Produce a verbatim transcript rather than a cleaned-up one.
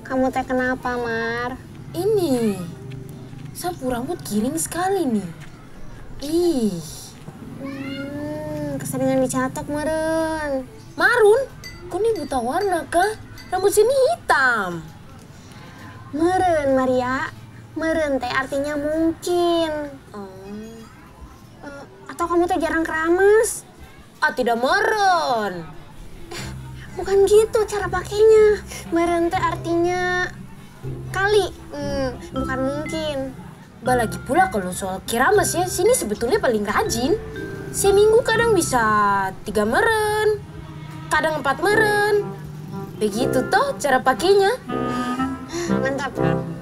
Kamu teh kenapa, Mar? Ini, sapu rambut giring sekali nih. Ih. Hmm, keseringan dicatok, meren. Marun? Kok ini buta warna kah? Rambut sini hitam. Meren, Maria. Meren teh artinya mungkin. Oh. Uh, atau kamu teh jarang keramas? Ah, tidak meren. Bukan gitu cara pakainya. Meren teh artinya kali, hmm, bukan mungkin. Bah, lagi pula kalau soal keramas ya, sini sebetulnya paling rajin. Seminggu kadang bisa tiga meren, kadang empat meren. Begitu toh cara pakainya. Mantap.